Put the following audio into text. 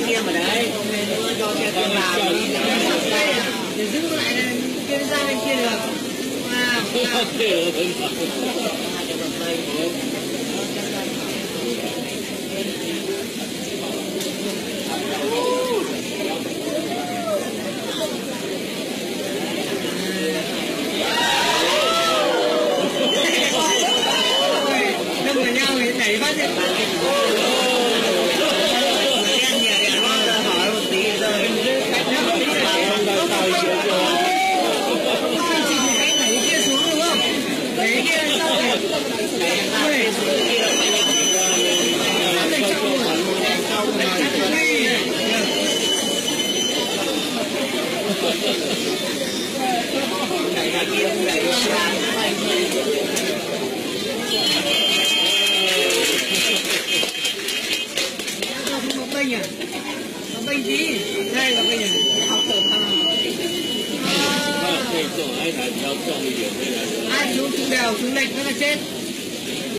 kia mà đấy, cho xe tiền vào để giữ lại này, kia ra bên kia được. Đâm vào nhau thì đẩy phát hiện. Nó bênh gì? Đây là bênh này. Học tử ai xuống đều xuống lệch nó là chết.